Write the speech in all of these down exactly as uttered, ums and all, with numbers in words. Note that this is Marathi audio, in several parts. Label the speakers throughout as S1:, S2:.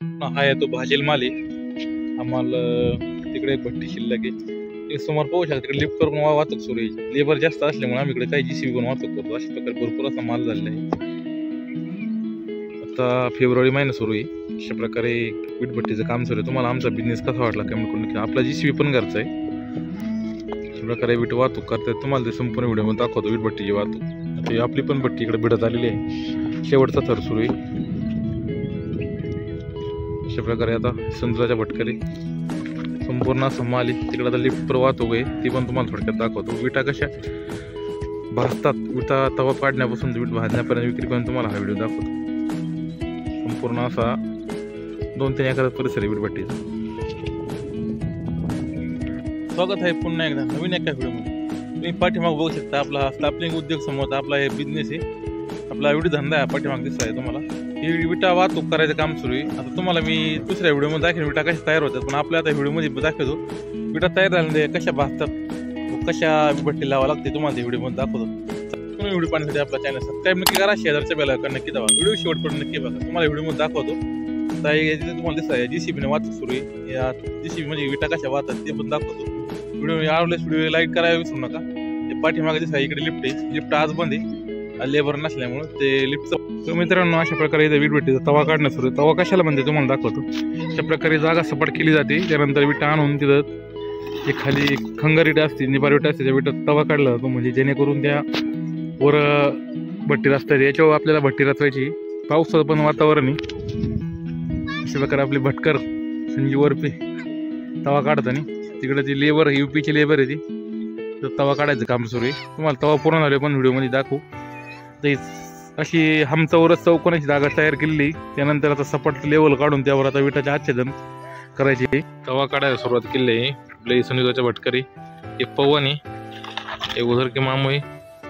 S1: हा आहे तो भाजील माल आहे। आम्हाला तिकडे एक भट्टी शिल्लक आहे, समोर पाहू शकता तिकडे लिफ्ट करून वाहतूक सुरू आहे। लेबर जास्त असल्यामुळे आम्ही इकडे काही जीसीबी करून वाहतूक करतो। अशा प्रकारे भरपूर असा माल झालेला आहे। आता फेब्रुवारी महिना सुरू आहे, अशा प्रकारे वीटभट्टीचं काम सुरू आहे। तुम्हाला आमचा बिझनेस कसा वाटला कमेंट करून नक्की। आपला जीसीबी पण घरचा आहे। अशा प्रकारे वीट वाहतूक करतात, तुम्हाला ते संपूर्ण व्हिडिओमध्ये दाखवतो वीटभट्टीची वाहतूक। आता आपली पण भट्टी इकडे भिडत आलेली आहे, शेवटचा थर सुरू आहे। अशा प्रकारे आता संत्र्याच्या भटकरी संपूर्ण असं माल आहे। तिकडे आता लिफ्ट पर वाहतूक आहे, ती पण तुम्हाला थोडक्यात दाखवतो। विटा कशा भाजतात, विटा तवा काढण्यापासून विट भाजण्यापर्यंत विक्रीपर्यंत तुम्हाला हा व्हिडिओ दाखवतो। संपूर्ण असा दोन तीन एकर परिसर आहे वीटभट्टीचा। स्वागत आहे पुन्हा एकदा नवीन एका व्हिडिओमध्ये। तुम्ही पाठीमाग बघू शकता आपला स्टापलिंग उद्योग समोर आपला हे बिझनेस आहे, आपला व्हिडिओ धंदा आहे। पाठीमाग दिसत आहे तुम्हाला ही विटा वाहतूक करायचं काम सुरू आहे। आता तुम्हाला मी दुसऱ्या व्हिडिओमध्ये दाखवेन विटा कशा तयार होतात, पण आपल्या आता व्हिडिओमध्ये दाखवतो विटा तयार झाल्यानंतर कशा भाजतात, कशा भट्टी लावा लागते तुम्हाला ते व्हिडिओमध्ये दाखवतो। तुम्ही व्हिडिओ पाहण्यासाठी आपला चॅनल सबस्क्राईब नक्की करा, शेजारच्या बेल आयकॉन नक्की दाबा, व्हिडिओ शेवटपर्यंत नक्की बघा। तुम्हाला व्हिडिओमध्ये दाखवतो तुम्हाला दिसत आहे जीसीबीने वाहतूक सुरू आहे। या जीसीबी म्हणजे विटा कशा वाहतात ते पण दाखवतो। व्हिडिओ आवडल्यास व्हिडिओ लाईक करायला विसरू नका। ते पाठीमागे दिसत आहे इकडे लिफ्ट आहे, लिफ्ट आज बंद आहे लेबर नसल्यामुळे ते लिफ्टचं। तर मित्रांनो अशा प्रकारे इथे वीटभट्टीचा तवा काढणं सुरू आहे। तवा कशाला म्हणजे तुम्हाला दाखवतो। अशा प्रकारे जागा सपाट केली जाते, त्यानंतर विटा आणून तिथं एक खाली खंगार विटा असते, निबार विटा असते, त्या विटात तवा काढला जातो, म्हणजे जेणेकरून त्या वर भट्टी रचतात। याच्यावर आपल्याला भट्टी रचवायची, पावसाचं पण वातावरण आहे। अशा प्रकारे आपली भटकर संजीव वरपे तवा काढताना तिकडे ती लेबर युपीची लेबर आहे, ती तवा काढायचं काम सुरू आहे। तुम्हाला तवा पूर्ण झाले पण व्हिडिओमध्ये दाखवू। तर अशी हमचौरस चौकोनाची जागा तयार केलेली, त्यानंतर आता सपाट लेवल काढून त्यावर आता विटाचे आच्छादन करायचे। तवा काढायला सुरुवात केली आहे आपल्या संजीवाच्या भटकरी। एक पवन आहे, एक उधर के मामू आहे,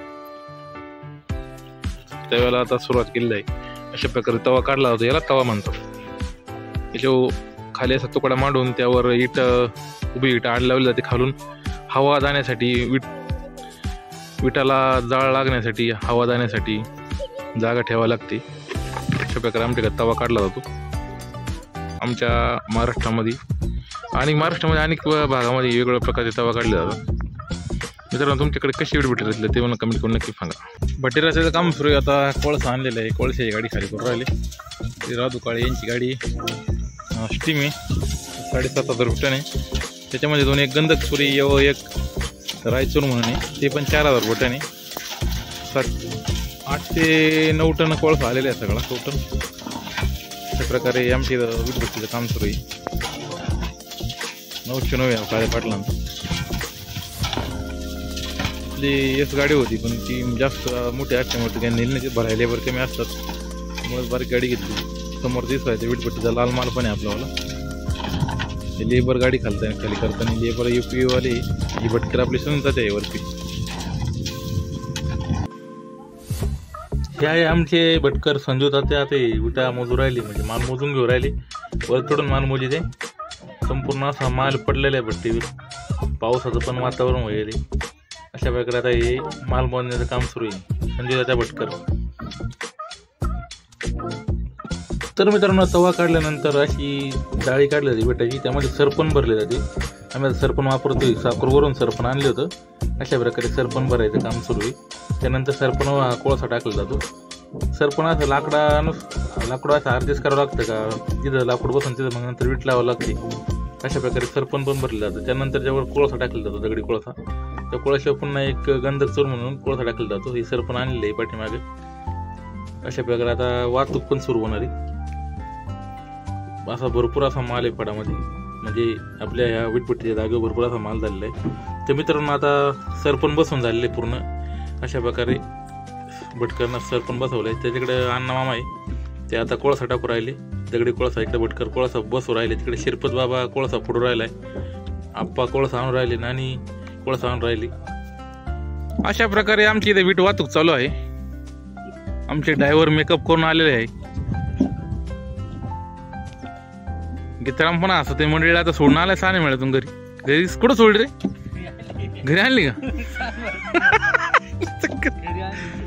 S1: त्यावेळेला आता सुरुवात केलेली आहे। अशा प्रकारे तवा काढला होता, याला तवा म्हणतात। त्याच्यावर खाली असा तुकडा मांडून त्यावर इट उभी इट आड लावली जाते, खालून हवा जाण्यासाठी विट विटाला जाळ लागण्यासाठी हवा जाण्यासाठी जागा ठेवावी लागते। अशा प्रकारे आमच्याकडे तवा काढला जातो आमच्या महाराष्ट्रामध्ये, आणि महाराष्ट्रामध्ये अनेक भागामध्ये वेगवेगळ्या प्रकारचे तवा काढले जातात। मित्रांनो तुमच्याकडे कशी वीट भट्टी रचली ते मला कमेंट करून नक्की सांगा। भट्टी रचायचं काम सुरू आहे। आता कोळसा आणलेलं आहे, कोळशाची गाडी खाली करून राहिली, ती राधू काळे यांची गाडी स्टीम आहे, साडेसात हजार रुपयाने। त्याच्यामध्ये दोन एक गंधकपुरी व एक रायचूर म्हणून आहे, ते पण चार हजार रुपयाने। सात आठ ते नऊ टन कोळसा आलेला आहे सगळा टोटल। अशा प्रकारे आमची वीटभट्टीचं काम सुरू आहे। नऊशे नऊ आहे काळे पाटलांचं। आपली एक गाडी होती पण ती जास्त मोठी असल्यामुळे त्या नेलण्याचे भरायला लेबर कमी असतात, त्यामुळे बारीक गाडी घेतली। समोर दिसवायचं वीटभट्टीचा लाल माल पण आहे आपल्याला। लेबर गाडी खालताना खाली करताना लेबर युपी वाले ही भटकर आपली सुनतात आहे वरती। हे आहे आमचे भटकर संजू तात्या, आता विटा मोजू राहिली, म्हणजे माल मोजून घेऊ राहिली। वर चढून माल मोजी ते संपूर्ण असा माल पडलेला आहे भट्टीवर, पावसाचं पण वातावरण होईल। अशा प्रकारे आता हे माल मोजण्याचं काम सुरू आहे संजू तात्या भटकर। तर मित्रांनो तवा काढल्यानंतर अशी जाळी काढली जाते विटाची, त्यामध्ये सरपण भरले जाते। आम्ही आता सरपण वापरतोय, साकूरवरून सरपण आणले होतं। अशा प्रकारे सरपण भरायचं काम सुरू आहे। त्यानंतर सरपण हा कोळसा टाकला जातो। सरपण असं लाकडानुस लाकूड असं ॲडजस्ट करावं लागतं का, जिथं लाकूड बसून तिथं मग नंतर विट लावावं लागते। अशा प्रकारे सरपण पण भरलं जातं। त्यानंतर ज्यावर कोळसा टाकला जातो, दगडी कोळसा, त्या कोळशावर पुन्हा एक गंधक चूर म्हणून कोळसा टाकला जातो। ही सरपण आणलेलं आहे पाठीमागे। अशा प्रकारे आता वाहतूक पण सुरू होणार आहे। असा भरपूर असा माल आहे पडामध्ये, म्हणजे आपल्या ह्या वीटभट्टीच्या जागेवर भरपूर असा माल झालेला आहे। तर मित्रांनो आता सरपण बसवून झालेले पूर्ण। अशा प्रकारे भटकरनं सरपण बसवलं आहे। त्याच्याकडे अण्णा मामा आहे, ते आता कोळसा टाकू राहिले, दगडी कोळसा। इकडे भटकर कोळसा बसवू राहिले, तिकडे शिरपत बाबा कोळसा फोडू राहिलाय, आप्पा कोळसा आणून राहिले, नानी कोळसा आणून राहिली। अशा प्रकारे आमची इथे वीट वाहतूक चालू आहे। आमचे ड्रायव्हर मेकअप करून आलेले आहे। गीताराम पण असं ते मंडळीला आता सोडून आलाय, सा नाही मिळत घरी। घरी कुठं सोड रे, घरी आणली का?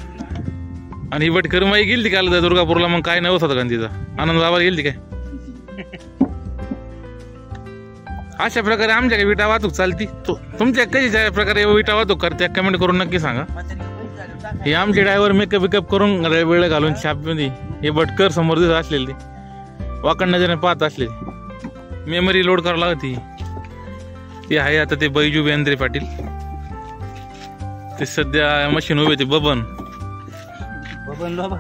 S1: आणि भटकर माई गेली काल दुर्गापूरला, मग काय नवस होता का तिचा आनंद बाबा गेली काय? अशा प्रकारे आमच्याकडे विटा वाहतूक चालती. तुमच्या कशी प्रकारे विटा वाहतूक करते कमेंट करून नक्की सांगा. हे आमचे ड्रायव्हर मेकअप विकअप करून वेळ घालून छापमध्ये हे भटकर समोर दिसत असलेली वाकड नजरेने पाहत असलेली मेमरी लोड करावं लागते. ते आहे आता ते बैजू बेंद्रे पाटील, ते सध्या मशीन उभे ते बबन
S2: बबन बाबा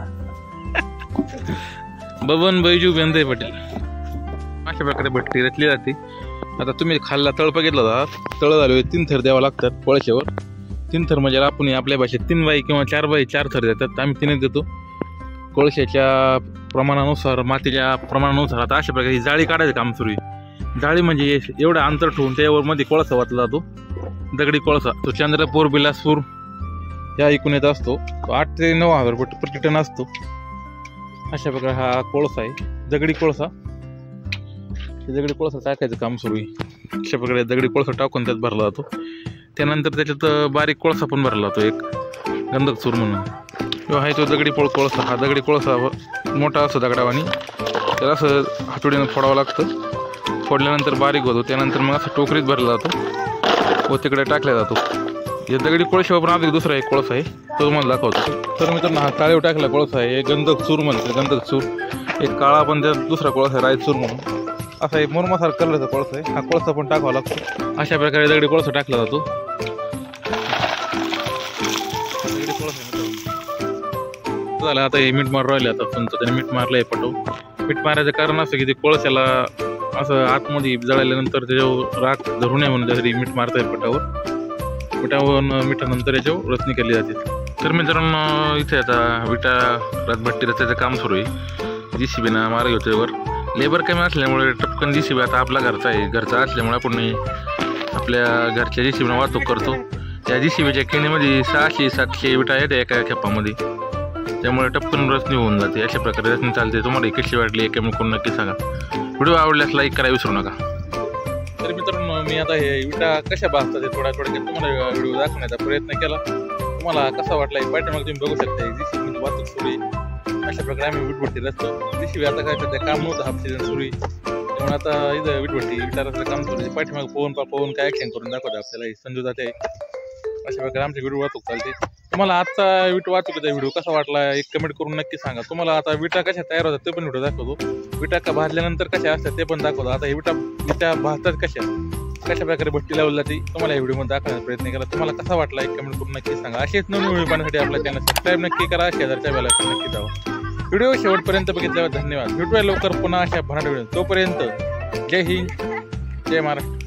S1: बबन बैजू बेंद्रे पाटील. अशा प्रकारे भट्टी रचली जाते. आता तुम्ही खाल्ला तळ बघितला होता, तळ झाले तीन थर द्यावा लागतात कोळशावर. तीन थर म्हणजे आपण आपल्या भाषेत तीन बाई किंवा चार बाई चार थर देतात, आम्ही तीनच देतो कोळशाच्या प्रमाणानुसार, मातीच्या प्रमाणानुसार. आता अशा प्रकारे जाळी काढायचं काम सुरू आहे. जाळी म्हणजे एवढं अंतर ठेवून त्यावर मध्ये कोळसा वाचला जातो, दगडी कोळसा. तो चंद्रपूर बिलासपूर या ऐकून येत असतो. तो आठ ते नऊ हजार प्रति टन असतो. अशा प्रकारे हा कोळसा आहे, दगडी कोळसा. दगडी कोळसा टाकायचं काम सुरू आहे. अशा प्रकारे दगडी कोळसा टाकून त्यात भरला जातो. त्यानंतर त्याच्यात बारीक कोळसा पण भरला जातो, एक गंधक चूर म्हणून. किंवा आहे तो दगडी पोळ कोळसा. हा दगडी कोळसा मोठा असतो दगडावानी, त्याला असं हातोडीनं फोडावं लागतं. फोडल्यानंतर बारीक होतो. त्यानंतर मग असं टोकरीत भरला जातो व तिकडे टाकला जातो. या दगडी कोळशावर पण अजून दुसरा एक कोळसा आहे, तो तुम्हाला दाखवतो. तर मित्रांनो, हा काळीव टाकला कोळसा आहे, गंधक चूर म्हणते. गंधक चूर एक काळा पण त्यात दुसरा कोळसा आहे, रायचूर म्हणून. असा एक मुरमासारखा कलरचा कोळसा आहे. हा कोळसा पण टाकावा लागतो. अशा प्रकारे दगडी कोळसा टाकला जातो. दगडी कोळसा झालं. आता हे मीठ मार राहिले. आता तुमचं त्याने मीठ मारलं आहे पटवून. मीठ मारायचं कारण असं की ते कोळशाला असं आतमध्ये जळाल्यानंतर त्याच्यावर राख धरू नये म्हणून त्यासाठी मीठ मारता येईल पटावर. पिठावर मिठानंतर याच्यावर रचनी केली जाते. तर मित्रांनो, इथे आता विटा रातभट्टी रचायचं काम सुरू आहे. जी सी बीना मार्ग होते वर. लेबर कमी असल्यामुळे टपकन जी सी बी आता आपला घरचा आहे. घरचा असल्यामुळे आपण आपल्या घरच्या जी सी बीना वाहतूक करतो. त्या जी सी बीच्या केणीमध्ये सहाशे सातशे विटा येते एका खेपामध्ये, त्यामुळे टपकन रचनी होऊन जाते. अशा प्रकारे रचनी चालते. तुम्हाला कशी वाटली एक कमेंट करून नक्की सांगा. व्हिडिओ आवडल्यास लाईक करायला विसरू नका. तर मित्रांनो, मी आता हे विटा कशा भाजतात ते थोड्या थोड्या तुम्हाला व्हिडिओ दाखवण्याचा प्रयत्न केला. तुम्हाला कसा वाटला पाठीमागे तुम्ही बघू शकता. जी सी बी वाहतूक सुरू आहे. अशा प्रकारे आम्ही वीटभट्टी रचतो. जी सी बी आता काय सध्या काम नव्हतं, हाफ सीझन सुरू आहे, त्यामुळे आता इथं वीटभट्टी विटा रचण्याचं काम सुरू आहे. पाठीमागे पोहून पोहून काय ॲक्शन करून दाखवतं आपल्याला संजू जाते. अशा प्रकारे आमची व्हिडिओ वाहतूक चालते. तुम्हाला आजचा विटा वाहतुकीचा व्हिडिओ कसा वाटला एक कमेंट करून नक्की सांगा. तुम्हाला आता विटा कशा तयार होतात ते पण व्हिडिओ दाखवतो. विटा का भाजल्यानंतर कशा असतात ते पण दाखवतो. आता हे विटा विटा भाजतात कशा कशा प्रकारे भट्टी लावली जाते तुम्हाला या व्हिडिओमध्ये दाखवण्याचा प्रयत्न केला. तुम्हाला कसा वाटला एक कमेंट करून नक्की सांगा. असेच नवीन व्हिडिओ पाहण्यासाठी आपल्या चॅनल सबस्क्राईब नक्की करा. शेजारच्या बेल आयकॉन नक्की दाबा. व्हिडिओ शेवटपर्यंत बघितल्यावर धन्यवाद. भेटूया लवकर पुन्हा अशा भराट व्हिडिओ. तोपर्यंत जय हिंद, जय महाराष्ट्र.